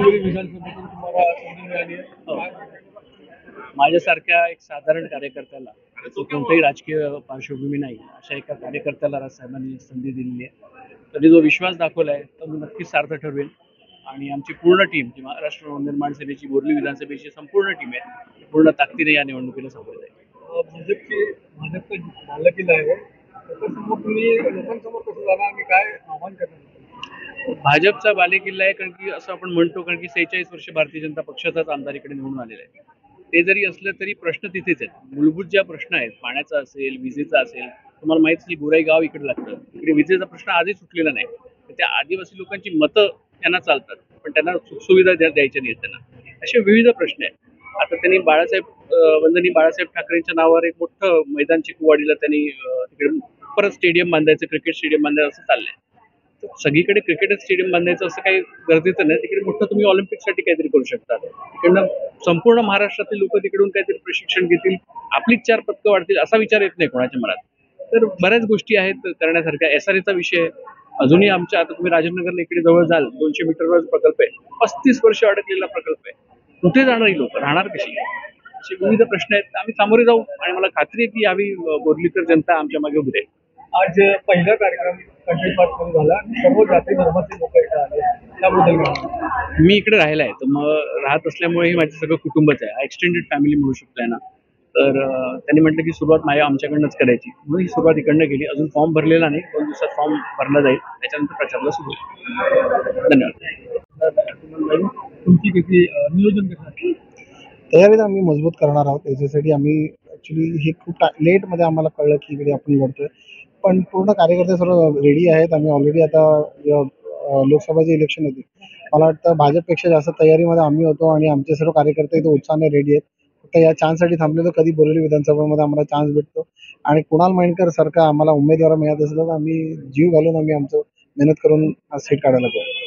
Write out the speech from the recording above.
बोरिवली विधानसभेतून तुम्हाला संधी मिळाली आहे. काय माझ्यासारख्या एक साधारण कार्यकर्त्याला, जो कोणत्याही राजकीय पार्श्वभूमी नाही, अशा एका कार्यकर्त्याला राजसाहेबांनी संधी दिलेली आहे. त्यांनी जो विश्वास दाखवला आहे तो मी नक्कीच सार्थ ठरवेल. आणि आमची पूर्ण टीम जी महाराष्ट्र नवनिर्माण सेनेची बोरली विधानसभेची संपूर्ण टीम आहे, पूर्ण ताकदीने या निवडणुकीला सामोरे जाईल. भाजपचं बालेकिल्ला आहे, त्याच्यासमोर तुम्ही लोकांसमोर कसं जाणार आणि काय आव्हान करणार? भाजपचा बालेकिल्ला आहे, कारण की असं आपण म्हणतो, कारण की 46 वर्ष भारतीय जनता पक्षाचाच आमदार इकडे निवडून आलेला आहे. ते जरी असलं तरी प्रश्न तिथेच आहेत. मूलभूत ज्या प्रश्न आहेत, पाण्याचा असेल, विजेचा असेल, तुम्हाला माहित असेल गुराई गाव इकडे लागतं, इकडे विजेचा प्रश्न आजही सुटलेला नाही. तर त्या आदिवासी लोकांची मतं त्यांना चालतात, पण त्यांना सुखसुविधा द्यायच्या नाहीत त्यांना. असे विविध प्रश्न आहेत. आता त्यांनी वंदनीय बाळासाहेब ठाकरेंच्या नावावर एक मोठं मैदान चिकूवाडीला त्यांनी तिकडे परत स्टेडियम बांधायचं, क्रिकेट स्टेडियम बांधायचं असं चाललंय. सगळीकडे क्रिकेट स्टेडियम बांधायचं असं काही गरजेचं नाही. तिकडे मोठं तुम्ही ऑलिम्पिकसाठी काहीतरी करू शकता. तिकडनं संपूर्ण महाराष्ट्रातील लोक तिकडून काहीतरी प्रशिक्षण घेतील, आपलीच 4 पदकं वाढतील असा विचार येत नाही कोणाच्या मनात. तर बऱ्याच गोष्टी आहेत करण्यासारख्या. SRAचा विषय अजूनही आमच्या, आता तुम्ही राजनगरला इकडे जवळ जाल, 200 मीटरवर प्रकल्प आहे, 35 वर्ष अडकलेला प्रकल्प आहे. कुठे जाणार ही लोक, राहणार कशी? असे विविध प्रश्न आहेत. आम्ही सामोरे जाऊ आणि मला खात्री आहे की यावी बोरलीकर जनता आमच्या मागे उभी राहील. आज पहिला कार्यक्रम कंटेपात झाला, सर्व जाती धर्माचे लोक इथे आले, त्याबद्दल मी इकडे राहिला आहे, तर मग राहत असल्यामुळे हे माझं सगळं कुटुंबच आहे, एक्सटेंडेड फॅमिली म्हणू शकतोय ना. तर त्यांनी म्हटलं की सुरुवात आमच्याकडनंच करायची, म्हणून ही सुरुवात इकडनं केली. अजून फॉर्म भरलेला नाही, 2 दिवसात फॉर्म भरला जाईल, त्याच्यानंतर प्रचाराला सुरू होईल. धन्यवाद. तुमची किती नियोजन कसं आहे? तयारी तर आम्ही मजबूत करणार आहोत. त्याच्यासाठी आम्ही ॲक्च्युली हे खूप लेटमध्ये आम्हाला कळलं की इकडे आपण लढतोय, पण पूर्ण कार्यकर्ते सर्व रेडी आहेत. आम्ही ऑलरेडी आता लोकसभाचे इलेक्शन होते, मला वाटतं भाजपपेक्षा जास्त तयारीमध्ये आम्ही होतो आणि आमचे सर्व कार्यकर्ते इथे उत्साहाने रेडी आहेत. फक्त या चान्ससाठी थांबले तर कधी बोरिवली विधानसभेमध्ये आम्हाला चान्स भेटतो आणि कुणाल मांडकर सारखा आम्हाला उमेदवार मिळत असलं तर आम्ही जीव घालून आम्ही आमचं मेहनत करून सीट काढायला पाहिजे.